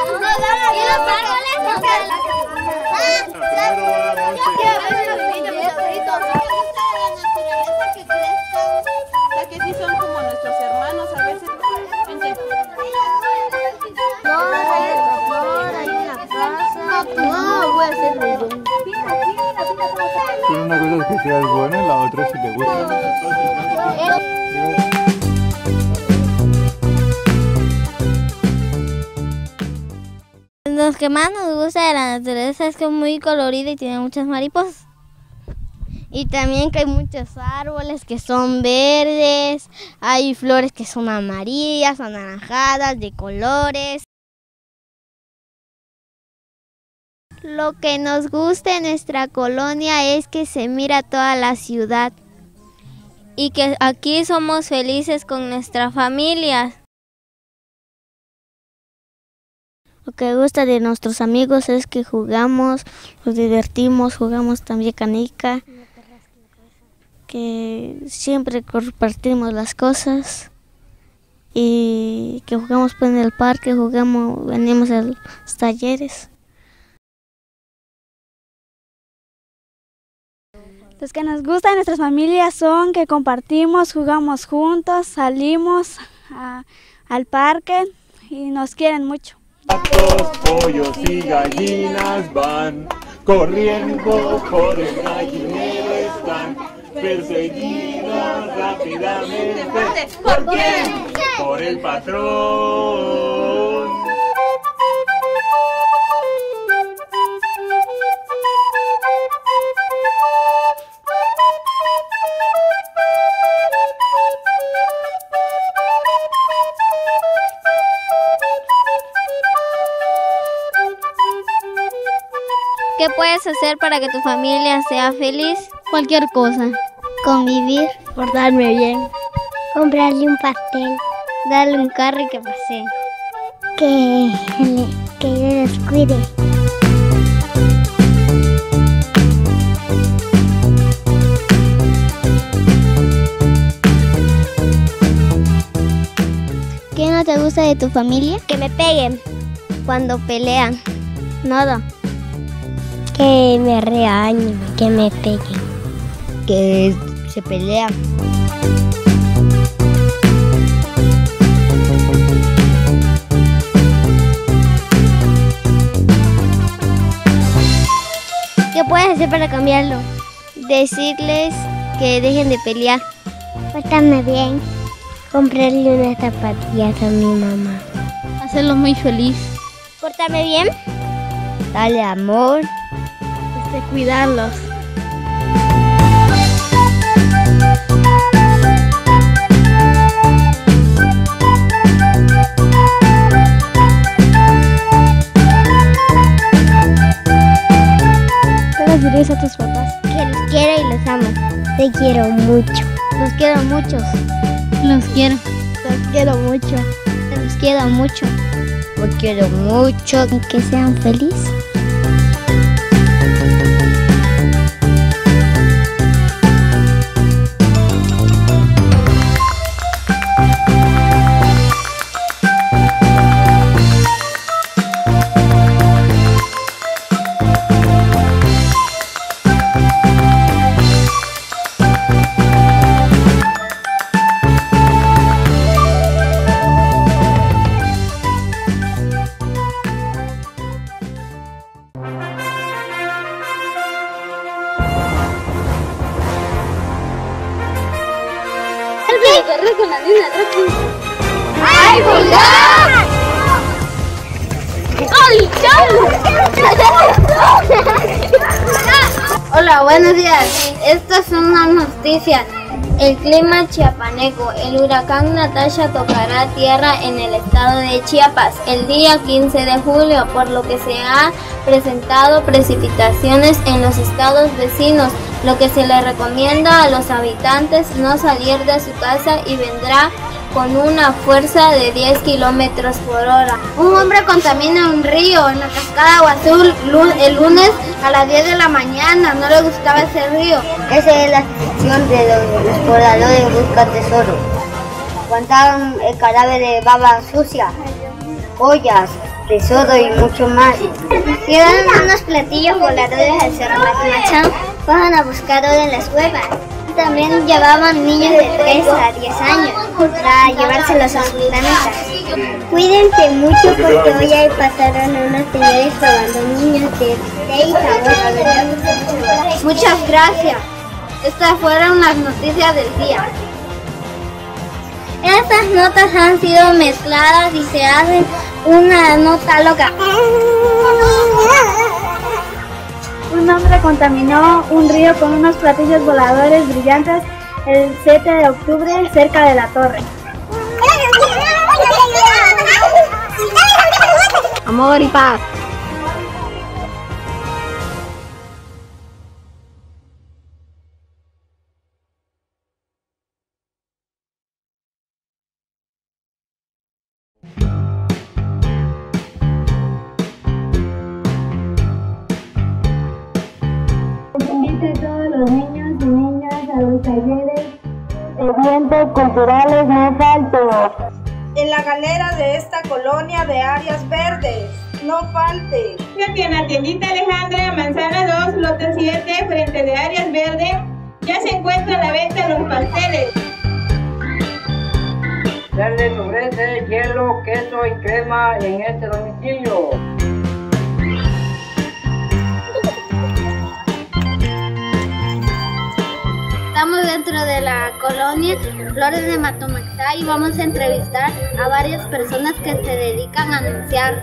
Que sí son como nuestros hermanos a veces. Hay una casa. No, voy a hacer ruido. Pero una cosa es que seas buena, la otra es si te gusta. Lo que más nos gusta de la naturaleza es que es muy colorida y tiene muchas mariposas. Y también que hay muchos árboles que son verdes, hay flores que son amarillas, anaranjadas, de colores. Lo que nos gusta en nuestra colonia es que se mira toda la ciudad y que aquí somos felices con nuestra familia. Lo que gusta de nuestros amigos es que jugamos, nos divertimos, jugamos también canica, que siempre compartimos las cosas y que jugamos pues, en el parque, venimos a los talleres. Los que nos gustan de nuestras familias son que compartimos, jugamos juntos, salimos al parque y nos quieren mucho. Patos, pollos y gallinas van corriendo por el gallinero, están perseguidos rápidamente. ¿Por quién? Por el patrón. ¿Qué puedes hacer para que tu familia sea feliz? Cualquier cosa. Convivir, Portarme bien. comprarle un pastel, darle un carro y que pase. Que Dios los cuide. ¿Qué no te gusta de tu familia? Que me peguen. Cuando pelean. Nada. Que me regañen. Que me peguen. Que se pelean. ¿Qué puedes hacer para cambiarlo? Decirles que dejen de pelear. Portarme bien. Comprarle unas zapatillas a mi mamá. Hacerlo muy feliz. Portarme bien. Darle amor. Cuidarlos. ¿Qué les dirías a tus papás? Que los quiero y los amo. Te quiero mucho. Los quiero mucho. Los quiero. Los quiero mucho. Los quiero mucho. Los quiero mucho. Y que sean felices. ¡Ay, jugar! Hola, buenos días. Esta es una noticia. El clima chiapaneco. El huracán Natasha tocará tierra en el estado de Chiapas el día 15 de julio, por lo que se han presentado precipitaciones en los estados vecinos, lo que se le recomienda a los habitantes no salir de su casa y vendrá con una fuerza de 10 kilómetros por hora. Un hombre contamina un río en la cascada Guazul el lunes a las 10 de la mañana. No le gustaba ese río. Esa es la sección de donde los pobladores buscan tesoro. Encontraron el cadáver de baba sucia, joyas, tesoro y mucho más. Llegaron unos platillos voladores al Cerro Machán, fueron a buscar oro en las cuevas. También llevaban niños de 3 a 10 años para llevárselos a sus planetas. Cuídense mucho porque hoy hay pasaron unos señores robando niños de 6 a 8. Muchas gracias. Estas fueron las noticias del día. Estas notas han sido mezcladas y se hacen una nota loca. Un hombre contaminó un río con unos platillos voladores brillantes el 7 de octubre cerca de la torre. Amor y paz. Invite a todos los niños y niñas a los talleres, eventos culturales, no falten. En la galera de esta colonia de áreas verdes, no falte. En la tiendita Alejandra, Manzana 2, lote 7, frente de áreas verdes, ya se encuentra a la venta los pasteles. Se ofrece hielo, queso y crema en este domicilio. Estamos dentro de la colonia Flores de Matomaxá y vamos a entrevistar a varias personas que se dedican a anunciar.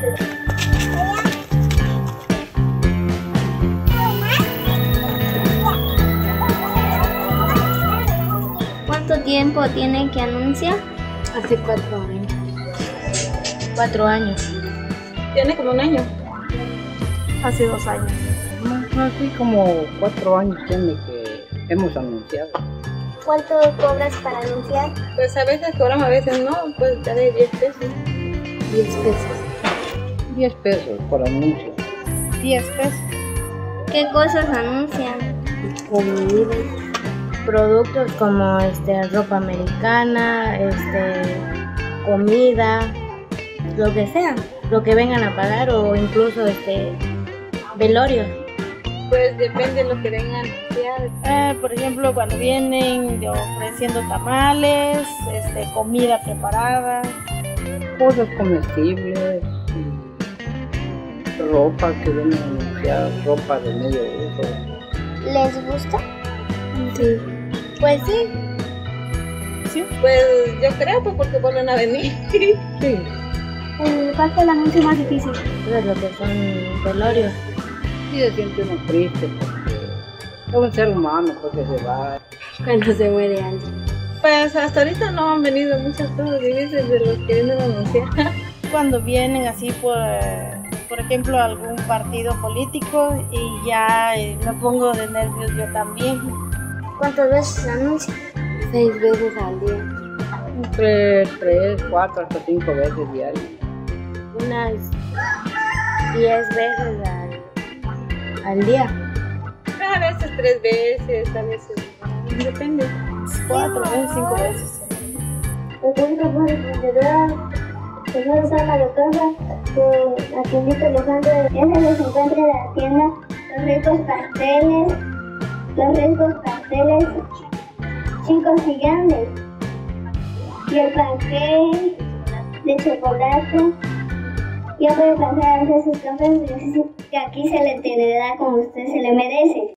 ¿Cuánto tiempo tiene que anunciar? Hace 4 años. 4 años. Tiene como un año. Hace 2 años. Así como 4 años tiene que hemos anunciado. ¿Cuánto cobras para anunciar? Pues a veces cobramos, a veces no, pues ya de 10 pesos. 10 pesos. 10 pesos por anuncio. 10 pesos. ¿Qué cosas anuncian? Comida, productos como ropa americana, comida, lo que sea, lo que vengan a pagar o incluso velorios. Pues depende de lo que vengan a anunciar. Por ejemplo, cuando vienen ofreciendo tamales, comida preparada. Cosas comestibles, y ropa que vienen a anunciar, ropa de medio uso. ¿Les gusta? Sí. Pues sí. Sí, pues yo creo pues porque vuelven a venir. Sí. ¿Cuál fue el anuncio más difícil? Pues lo que son velorios. Sí se siente uno triste porque es un ser humano porque se va. Cuando se muere alguien. Pues hasta ahorita no han venido muchas cosas difíciles de los que vienen a anunciar. Cuando vienen así por ejemplo, algún partido político y ya me pongo de nervios yo también. ¿Cuántas veces anuncian? 6 veces al día. Entre 3, 4 hasta 5 veces diarias. Unas 10 veces al día. A veces 3 veces, a veces no, depende. 4 veces, 5 veces. República por Emprendedora, señor Sama de Casa, que la tiendita Alejandra, ese les encuentra en la tienda los ricos pasteles, chicos y grandes, y el panqueque de chocolate. Ya puede pasar a hacer sus compras, que aquí se le atenderá como usted se le merece.